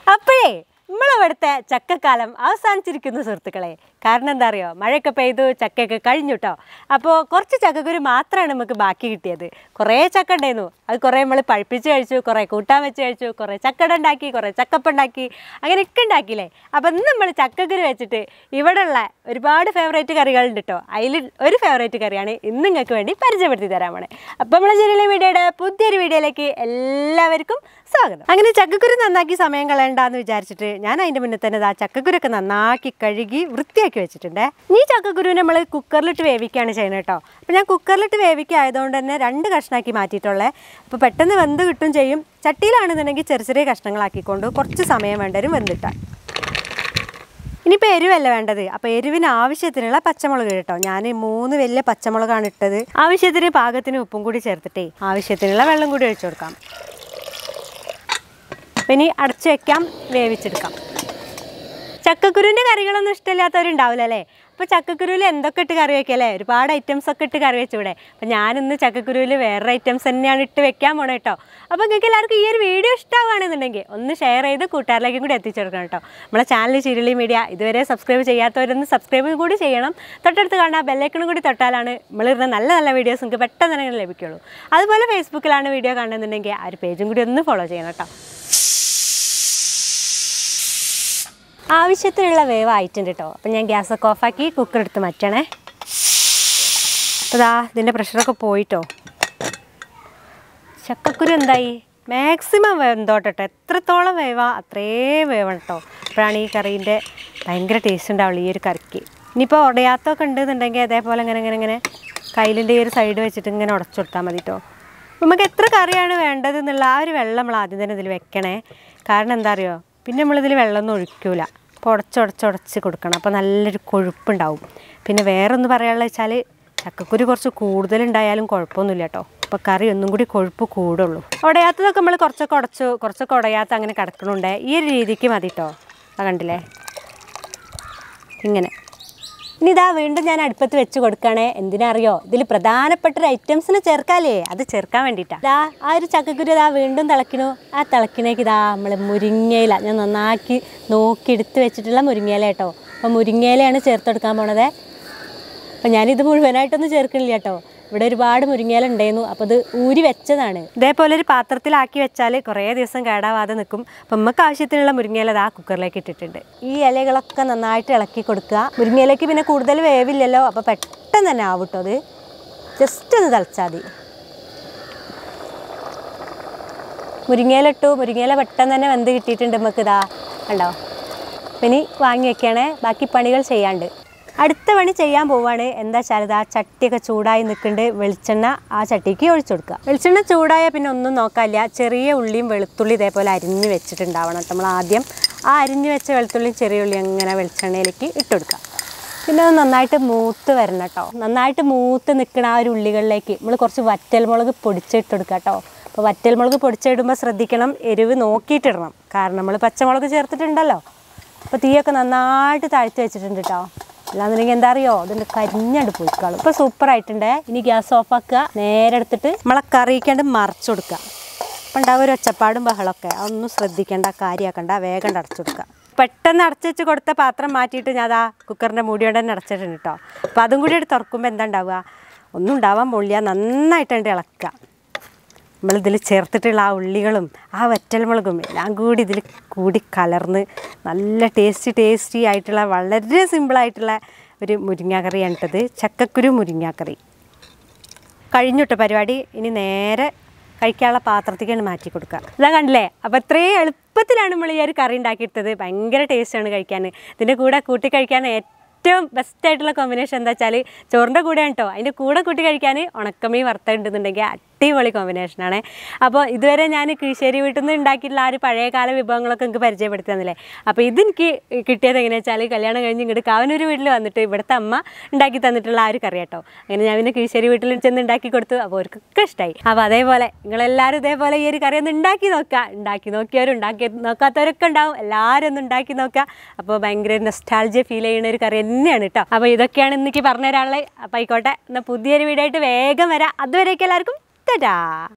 അപ്പോഴേ നമ്മളിവിടുത്തെ ചക്കക്കാലം അവസാനിച്ചിരിക്കുന്നു സുഹൃത്തുക്കളെ. കാരണം എന്താ അറിയോ, മഴയൊക്കെ പെയ്തു, ചക്കയൊക്കെ കഴിഞ്ഞു കേട്ടോ. അപ്പോൾ കുറച്ച് ചക്കക്കുരു മാത്രമാണ് നമുക്ക് ബാക്കി കിട്ടിയത്. കുറേ ചക്ക ഉണ്ടായിരുന്നു. അത് കുറേ നമ്മൾ പഴുപ്പിച്ച് കഴിച്ചു, കുറേ കൂട്ടാൻ വെച്ച് കഴിച്ചു, കുറേ ചക്കട ഉണ്ടാക്കി, കുറേ ചക്കപ്പം ഉണ്ടാക്കി, അങ്ങനെയൊക്കെ ഉണ്ടാക്കിയില്ലേ. അപ്പോൾ ഇന്ന് നമ്മൾ ചക്കക്കുരു വെച്ചിട്ട് ഇവിടെയുള്ള ഒരുപാട് ഫേവറേറ്റ് കറികളുണ്ട് കേട്ടോ. അതിൽ ഒരു ഫേവറേറ്റ് കറിയാണ് ഇന്ന് നിങ്ങൾക്ക് വേണ്ടി പരിചയപ്പെടുത്തി തരാൻ പോണേ. അപ്പോൾ നമ്മളെ ജില്ലയിലെ വീഡിയോയുടെ പുതിയൊരു വീഡിയോയിലേക്ക് എല്ലാവർക്കും സ്വാഗതം. അങ്ങനെ ചക്കക്കുരു നന്നാക്കി സമയം കളയണ്ടെന്ന് വിചാരിച്ചിട്ട് ഞാൻ അതിൻ്റെ മുന്നേ തന്നെ ആ ചക്കക്കുരൊക്കെ നന്നാക്കി കഴുകി വൃത്തിയാക്കി വെച്ചിട്ടുണ്ട്. ഈ ചക്കക്കുരു നമ്മൾ കുക്കറിലിട്ട് വേവിക്കുകയാണ് ചെയ്യുന്നത് കേട്ടോ. അപ്പോൾ ഞാൻ കുക്കറിലിട്ട് വേവിക്കായതുകൊണ്ട് തന്നെ 2 കഷ്ണമാക്കി മാറ്റിയിട്ടുള്ളത്. അപ്പോൾ പെട്ടെന്ന് വെന്ത് കിട്ടും ചെയ്യും. ചട്ടിയിലാണെന്നുണ്ടെങ്കിൽ ചെറിയ ചെറിയ കഷ്ണങ്ങളാക്കിക്കൊണ്ട് കുറച്ച് സമയം വേണ്ടവരും വെന്തിട്ടാൽ. ഇനിയിപ്പോൾ എരിവല്ല വേണ്ടത്. അപ്പോൾ എരിവിന് ആവശ്യത്തിനുള്ള പച്ചമുളക് കേട്ടോ. ഞാൻ 3 വലിയ പച്ചമുളകാണ് ഇട്ടത്. ആവശ്യത്തിന് പാകത്തിന് ഉപ്പും കൂടി ചേർത്തിട്ടേ ആവശ്യത്തിനുള്ള വെള്ളം കൂടി ഒഴിച്ചു കൊടുക്കാം. ഇനി അടച്ചു വയ്ക്കാം, വേവിച്ചെടുക്കാം. ചക്കക്കുരുവിൻ്റെ കറികളൊന്നും ഇഷ്ടമില്ലാത്തവരുണ്ടാവില്ല അല്ലേ. അപ്പോൾ ചക്കക്കുരുവിൽ എന്തൊക്കെ ഇട്ട് കറി വയ്ക്കുക അല്ലേ, ഒരുപാട് ഐറ്റംസ് ഒക്കെ ഇട്ട് കറി വെച്ചൂടെ. അപ്പോൾ ഞാനിന്ന് ചക്കക്കുരുവിൽ വേറെ ഐറ്റംസ് തന്നെയാണ് ഇട്ട് വെക്കാൻ പോണേ കേട്ടോ. അപ്പോൾ നിങ്ങൾക്ക് എല്ലാവർക്കും ഈ ഒരു വീഡിയോ ഇഷ്ടമാവുകയാണെന്നുണ്ടെങ്കിൽ ഒന്ന് ഷെയർ ചെയ്ത് കൂട്ടുകാരിലേക്കും കൂടി എത്തിച്ചു കൊടുക്കണം കേട്ടോ. നമ്മളെ ചാനൽ ചിരുളി മീഡിയ ഇതുവരെ സബ്സ്ക്രൈബ് ചെയ്യാത്തവരൊന്ന് സബ്സ്ക്രൈബ് കൂടി ചെയ്യണം. തൊട്ടടുത്ത് കാണാൻ ബെല്ലൈക്കണും കൂടി തൊട്ടാലാണ് നമ്മളിരുന്ന നല്ല നല്ല വീഡിയോസ് നിങ്ങൾക്ക് പെട്ടെന്ന് തന്നെ ലഭിക്കുള്ളൂ. അതുപോലെ ഫേസ്ബുക്കിലാണ് വീഡിയോ കാണുന്നുണ്ടെങ്കിൽ ആ ഒരു പേജും കൂടി ഒന്ന് ഫോളോ ചെയ്യണം കേട്ടോ. ആവശ്യത്തിനുള്ള വേവ് ആയിട്ടുണ്ട് കേട്ടോ. അപ്പം ഞാൻ ഗ്യാസൊക്കെ ഓഫാക്കി കുക്കർ എടുത്ത് മാറ്റണേ. അപ്പോൾ ഇതിൻ്റെ പ്രഷറൊക്കെ പോയിട്ടോ. ചക്കക്കുരു എന്തായി മാക്സിമം വെന്തോട്ടെ. എത്രത്തോളം വേവാ അത്രയും വേവണം കേട്ടോ. അപ്പോഴാണ് ഈ കറീൻ്റെ ഭയങ്കര ടേസ്റ്റ് ഉണ്ടാവുള്ളൂ ഈ ഒരു കറിക്ക്. ഇനിയിപ്പോൾ ഉടയാത്തൊക്കെ ഉണ്ടെന്നുണ്ടെങ്കിൽ അതേപോലെ ഇങ്ങനെ കയ്യിലിൻ്റെ ഈ ഒരു സൈഡ് വെച്ചിട്ട് ഇങ്ങനെ ഉടച്ചു കൊടുത്താൽ മതി കേട്ടോ. നമുക്ക് എത്ര കറിയാണ് വേണ്ടത് എന്നുള്ള ആ ഒരു വെള്ളം നമ്മൾ ആദ്യം തന്നെ ഇതിൽ വെക്കണേ. കാരണം എന്താ അറിയോ, പിന്നെ നമ്മളിതിൽ വെള്ളമൊന്നും ഒഴിക്കൂല. അപ്പോൾ ഉടച്ച് കൊടുക്കണം. അപ്പോൾ നല്ലൊരു കൊഴുപ്പുണ്ടാവും. പിന്നെ വേറെ ഒന്ന് പറയാനുള്ളത് വെച്ചാൽ ചക്കക്കുരു കുറച്ച് കൂടുതലുണ്ടായാലും കുഴപ്പമൊന്നുമില്ല കേട്ടോ. അപ്പോൾ കറി ഒന്നും കൂടി കൊഴുപ്പ് കൂടുള്ളൂ. ഉടയാത്തതൊക്കെ നമ്മൾ കുറച്ചൊക്കെ ഉടച്ചു, കുറച്ചൊക്കെ ഉടയാത്ത അങ്ങനെ കിടക്കണുണ്ട്. ഈ ഒരു രീതിക്ക് മതി കേട്ടോ. അത് കണ്ടില്ലേ ഇങ്ങനെ. ഇനി ഇതാ വീണ്ടും ഞാൻ അടുപ്പത്ത് വെച്ച് കൊടുക്കുകയാണേ. എന്തിനറിയോ, ഇതിൽ പ്രധാനപ്പെട്ടൊരു ഐറ്റംസിന് ചേർക്കാല്ലേ, അത് ചേർക്കാൻ വേണ്ടിയിട്ടാണ്. ഇതാ ആ ഒരു ചക്കക്കുരു ഇതാ വീണ്ടും തിളയ്ക്കണു. ആ തിളക്കിനേക്ക് ഇതാ നമ്മൾ മുരിങ്ങയില ഞാൻ നന്നാക്കി നോക്കി എടുത്ത് വെച്ചിട്ടുള്ള മുരിങ്ങയില കേട്ടോ. അപ്പോൾ മുരിങ്ങയിലയാണ് ചേർത്തെടുക്കാൻ പോണത്. അപ്പോൾ ഞാനിത് മുഴുവനായിട്ടൊന്നും ചേർക്കണില്ല കേട്ടോ. ഇവിടെ ഒരുപാട് മുരിങ്ങയില ഉണ്ടായിരുന്നു. അപ്പോൾ ഇത് ഊരി വെച്ചതാണ്. ഇതേപോലെ ഒരു പാത്രത്തിലാക്കി വെച്ചാൽ കുറേ ദിവസം കേടാവാതെ നിൽക്കും. അപ്പം നമുക്ക് ആവശ്യത്തിനുള്ള മുരിങ്ങയില ആ കുക്കറിലേക്ക് ഇട്ടിട്ടുണ്ട്. ഈ ഇലകളൊക്കെ നന്നായിട്ട് ഇളക്കി കൊടുക്കുക. മുരിങ്ങയിലേക്ക് പിന്നെ കൂടുതൽ വേവില്ലല്ലോ, അപ്പോൾ പെട്ടെന്ന് തന്നെ ആവും കേട്ടോ. അത് ജസ്റ്റ് ഒന്ന് തിളച്ചാൽ മതി. മുരിങ്ങയില ഇട്ടു. മുരിങ്ങയില പെട്ടെന്ന് തന്നെ വെന്ത് കിട്ടിയിട്ടുണ്ട് നമുക്ക്. ഇതാ കണ്ടോ. ഇനി വാങ്ങി വെക്കുകയാണേ, ബാക്കി പണികൾ ചെയ്യാണ്ട്. അടുത്ത പണി ചെയ്യാൻ പോവുകയാണ്. എന്താ വെച്ചാൽ ഇത് ആ ചട്ടിയൊക്കെ ചൂടായി നിൽക്കുന്നുണ്ട്. വെളിച്ചെണ്ണ ആ ചട്ടിക്ക് ഒഴിച്ചു കൊടുക്കുക. വെളിച്ചെണ്ണ ചൂടായാൽ പിന്നെ ഒന്നും നോക്കാനില്ല. ചെറിയ ഉള്ളിയും വെളുത്തുള്ളി ഇതേപോലെ അരിഞ്ഞ് വെച്ചിട്ടുണ്ടാവണം. നമ്മൾ ആദ്യം ആ അരിഞ്ഞ് വെച്ച വെളുത്തുള്ളിയും ചെറിയ ഉള്ളിയും അങ്ങനെ വെളിച്ചെണ്ണയിലേക്ക് ഇട്ട് കൊടുക്കുക. പിന്നെ അത് നന്നായിട്ട് മൂത്ത് വരണം കേട്ടോ. നന്നായിട്ട് മൂത്ത് നിൽക്കുന്ന ആ ഒരു ഉള്ളികളിലേക്ക് നമ്മൾ കുറച്ച് വറ്റൽമുളക് പൊടിച്ചിട്ട് കൊടുക്കുക കേട്ടോ. അപ്പോൾ വറ്റൽമുളക് പൊടിച്ചിടുമ്പോൾ ശ്രദ്ധിക്കണം, എരിവ് നോക്കിയിട്ടിടണം. കാരണം നമ്മൾ പച്ചമുളക് ചേർത്തിട്ടുണ്ടല്ലോ. അപ്പോൾ തീയൊക്കെ നന്നായിട്ട് താഴ്ത്തി വെച്ചിട്ടുണ്ട് കേട്ടോ. അല്ലാന്നുണ്ടെങ്കിൽ എന്താ അറിയോ, അതിൻ്റെ കരിഞ്ഞണ്ട് പോയിക്കാളും. ഇപ്പോൾ സൂപ്പറായിട്ടുണ്ട്. ഇനി ഗ്യാസ് ഓഫാക്കുക. നേരെ എടുത്തിട്ട് നമ്മളെ കറിയിക്കാണ്ട് മറിച്ചു കൊടുക്കുക. അപ്പം ഉണ്ടാവും ഒരു ഒച്ചപ്പാടും ബഹളമൊക്കെ. അതൊന്നും ശ്രദ്ധിക്കേണ്ട, കാര്യമാക്കണ്ട, വേഗം അടച്ചു കൊടുക്കുക. പെട്ടെന്ന് അടച്ചു വെച്ച് കൊടുത്ത പാത്രം മാറ്റിയിട്ട് ഞാൻ ആ കുക്കറിൻ്റെ മൂടി കൊണ്ട് തന്നെ അടച്ചിട്ടുണ്ട് കേട്ടോ. അപ്പോൾ അതും കൂടി എടുത്ത് തുറക്കുമ്പോൾ എന്താ ഉണ്ടാവുക, ഒന്നും ഉണ്ടാവാൻ പോളില്ല. നന്നായിട്ടുണ്ട് ഇളക്കുക. നമ്മളിതിൽ ചേർത്തിട്ടുള്ള ആ ഉള്ളികളും ആ വറ്റൽമുളകും എല്ലാം കൂടി ഇതിൽ കൂടി കലർന്ന് നല്ല ടേസ്റ്റി ആയിട്ടുള്ള വളരെ സിമ്പിളായിട്ടുള്ള ഒരു മുരിങ്ങാക്കറിയാണ് ഇട്ടത്. ചക്കക്കുരു മുരിങ്ങാക്കറി കഴിഞ്ഞിട്ട പരിപാടി. ഇനി നേരെ കഴിക്കാനുള്ള പാത്രത്തേക്കാണ് മാറ്റി കൊടുക്കുക. ഇതാ കണ്ടില്ലേ. അപ്പോൾ ഇത്രയും എളുപ്പത്തിലാണ് നമ്മൾ ഈ ഒരു കറി ഉണ്ടാക്കിയിട്ടത്. ഭയങ്കര ടേസ്റ്റാണ് കഴിക്കാൻ. ഇതിൻ്റെ കൂടെ കൂട്ടി കഴിക്കാൻ ഏറ്റവും ബെസ്റ്റായിട്ടുള്ള കോമ്പിനേഷൻ എന്താ വെച്ചാൽ ചോറിൻ്റെ കൂടെയാണ് കേട്ടോ. അതിൻ്റെ കൂടെ കൂട്ടി കഴിക്കാൻ ഉണക്കമീൻ വറുത്തുണ്ടെന്നുണ്ടെങ്കിൽ അടിപൊളി കോമ്പിനേഷനാണ്. അപ്പോൾ ഇതുവരെ ഞാൻ കിഴിശ്ശേരി വീട്ടിൽ നിന്ന് ഉണ്ടാക്കിയിട്ടുള്ള ആ ഒരു പഴയകാല വിഭവങ്ങളൊക്കെ എനിക്ക് പരിചയപ്പെടുത്തി തന്നില്ലേ. അപ്പോൾ ഇതെനിക്ക് കിട്ടിയത് എങ്ങനെയാ വെച്ചാൽ കല്യാണം കഴിഞ്ഞ് ഇങ്ങോട്ട് കാവനൂർ വീട്ടിൽ വന്നിട്ട് ഇവിടുത്തെ അമ്മ ഉണ്ടാക്കി തന്നിട്ടുള്ള ആ ഒരു കറി കേട്ടോ. അങ്ങനെ ഞാൻ പിന്നെ കിഴിശ്ശേരി വീട്ടിൽ ചെന്ന് ഉണ്ടാക്കി കൊടുത്തു. അപ്പോൾ അവർക്കൊക്കെ ഇഷ്ടമായി. അപ്പോൾ അതേപോലെ നിങ്ങളെല്ലാവരും ഇതേപോലെ ഈ ഒരു കറി ഒന്ന് ഉണ്ടാക്കി നോക്കുക. ഉണ്ടാക്കി നോക്കിയവരും ഉണ്ടാക്കി നോക്കാത്തവരൊക്കെ ഉണ്ടാവും. എല്ലാവരും ഒന്ന് ഉണ്ടാക്കി നോക്കുക. അപ്പോൾ ഭയങ്കര നൊസ്റ്റാൾജിയ ഫീൽ ചെയ്യുന്ന ഒരു കറി തന്നെയാണ് കേട്ടോ. അപ്പോൾ ഇതൊക്കെയാണ് ഇന്നിക്ക് പറഞ്ഞു തരാനുള്ളത്. അപ്പോൾ ആയിക്കോട്ടെ, എന്നാൽ പുതിയൊരു വീഡിയോ ആയിട്ട് വേഗം വരാം. അതുവരേക്കും എല്ലാവർക്കും ടാറ്റാ.